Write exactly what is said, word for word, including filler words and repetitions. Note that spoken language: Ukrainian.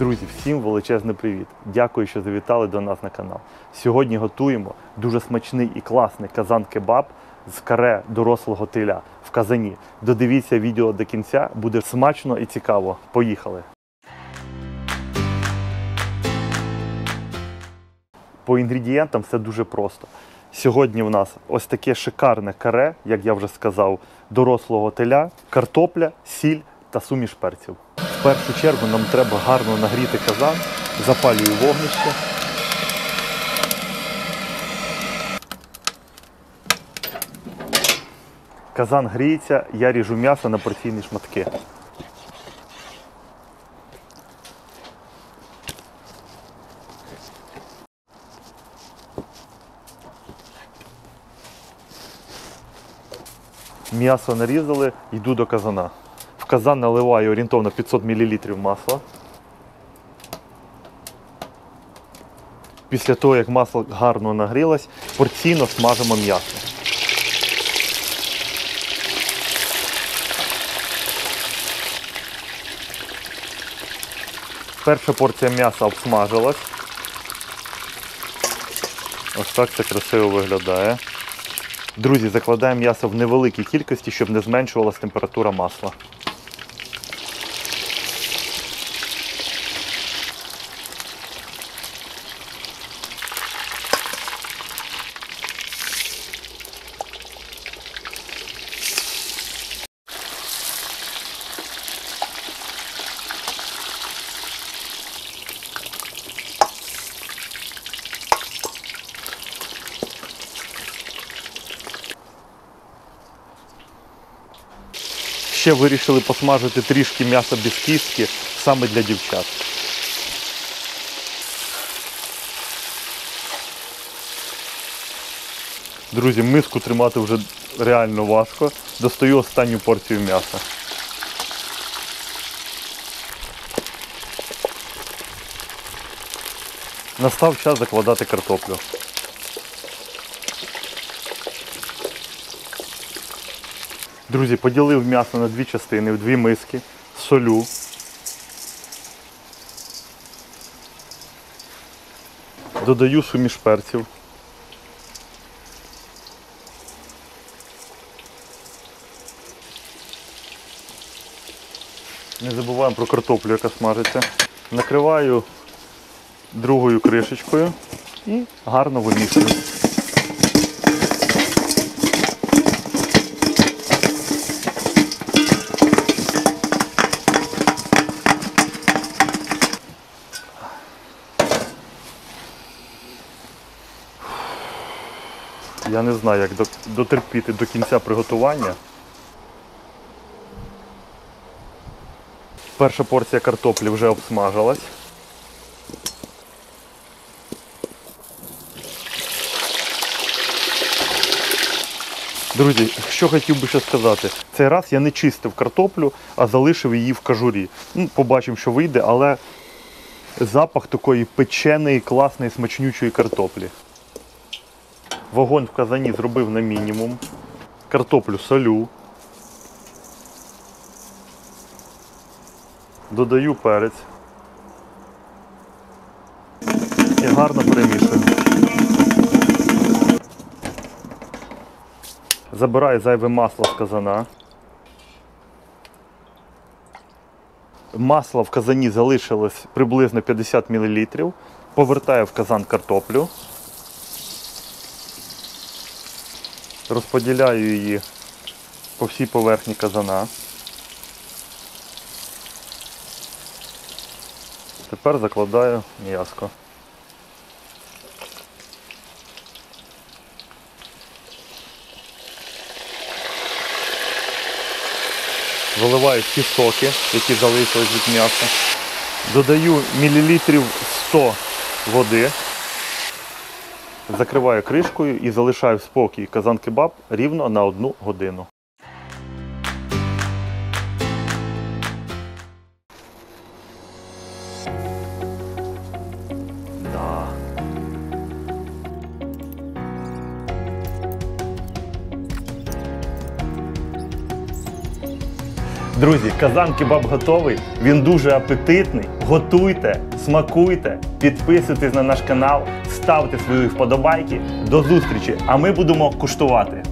Друзі, всім величезний привіт! Дякую, що завітали до нас на канал. Сьогодні готуємо дуже смачний і класний казан-кебаб з каре дорослого теля в казані. Додивіться відео до кінця, буде смачно і цікаво. Поїхали! По інгредієнтам все дуже просто. Сьогодні в нас ось таке шикарне каре, як я вже сказав, дорослого теля, картопля, сіль та суміш перців. В першу чергу нам треба гарно нагріти казан, запалюю вогнище. Казан гріється, я ріжу м'ясо на порційні шматки. М'ясо нарізали, йду до казана. В казан наливаю орієнтовно п'ятсот мілілітрів масла. Після того, як масло гарно нагрілось, порційно смажимо м'ясо. Перша порція м'яса обсмажилась. Ось так це красиво виглядає. Друзі, закладаємо м'ясо в невеликій кількості, щоб не зменшувалась температура масла. Ще вирішили посмажити трішки м'яса без кістки, саме для дівчат. Друзі, миску тримати вже реально важко. Достаю останню порцію м'яса. Настав час закладати картоплю. Друзі, поділив м'ясо на дві частини, в дві миски, солю. Додаю суміш перців. Не забуваємо про картоплю, яка смажиться. Накриваю другою кришечкою і гарно вимішую. Я не знаю, як дотерпіти до кінця приготування. Перша порція картоплі вже обсмажилась. Друзі, що хотів би ще сказати. Цей раз я не чистив картоплю, а залишив її в кожурі. Ну, побачимо, що вийде, але запах такої печеної, класної, смачнючої картоплі. Вогонь в казані зробив на мінімум. Картоплю солю. Додаю перець. І гарно перемішую. Забираю зайве масло з казана. Масла в казані залишилось приблизно п'ятдесят мілілітрів. Повертаю в казан картоплю. Розподіляю її по всій поверхні казана. Тепер закладаю м'яско. Виливаю всі соки, які залишились від м'яса. Додаю мілілітрів сто води. Закриваю кришкою і залишаю в спокій казан-кебаб рівно на одну годину. Да. Друзі, казан-кебаб готовий, він дуже апетитний. Готуйте, смакуйте, підписуйтесь на наш канал, ставте свої вподобайки. До зустрічі, а ми будемо куштувати.